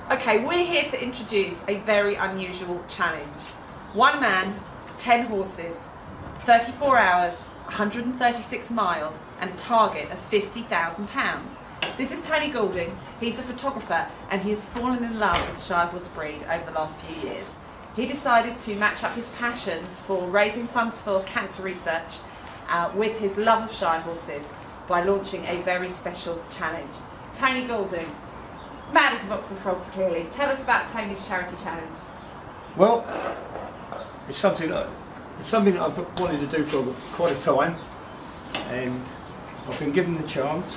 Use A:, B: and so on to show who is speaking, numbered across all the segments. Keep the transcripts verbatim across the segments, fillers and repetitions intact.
A: Okay, we're here to introduce a very unusual challenge. One man, ten horses, thirty-four hours, one hundred thirty-six miles, and a target of fifty thousand pounds. This is Tony Goulding. He's a photographer and he has fallen in love with the Shire horse breed over the last few years. He decided to match up his passions for raising funds for cancer research uh, with his love of Shire horses by launching a very special challenge. Tony Goulding, mad as a box of frogs clearly. Tell us about Tony's charity challenge.
B: Well, it's something that, it's something that I've wanted to do for quite a time, and I've been given the chance,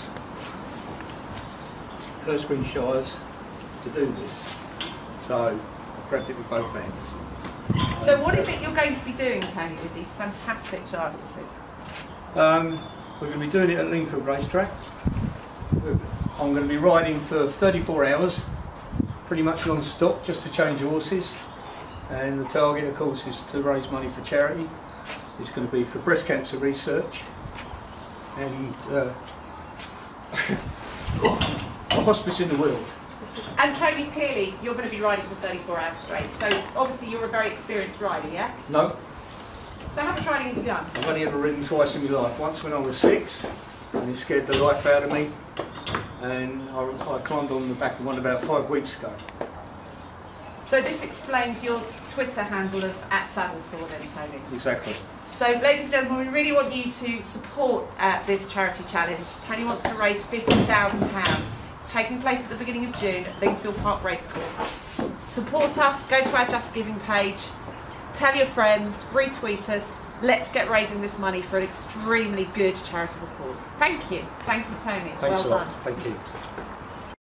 B: Hurst Green Shires, to do this. So I grabbed it with both hands.
A: So what is it you're going to be doing, Tony, with these fantastic Shire horses?
B: Um, we're going to be doing it at Lingfield Racetrack. I'm going to be riding for thirty-four hours, pretty much non-stop, just to change horses. And the target, of course, is to raise money for charity. It's going to be for breast cancer research and uh, a hospice in the world.
A: And Tony, clearly you're going to be riding for thirty-four hours straight, so obviously you're a very experienced rider, yeah?
B: No.
A: So how much riding have you done?
B: I've only ever ridden twice in my life. Once when I was six, and it scared the life out of me, and I, I climbed on the back of one about five weeks ago.
A: So this explains your Twitter handle of at Saddlesore then, Tony.
B: Exactly.
A: So ladies and gentlemen, we really want you to support uh, this charity challenge. Tony wants to raise fifty thousand pounds. It's taking place at the beginning of June at Lingfield Park Racecourse. Support us, go to our Just Giving page, tell your friends, retweet us. Let's get raising this money for an extremely good charitable cause. Thank you. Thank you, Tony.
B: Thanks
A: well
B: a lot.
A: done.
B: Thank you.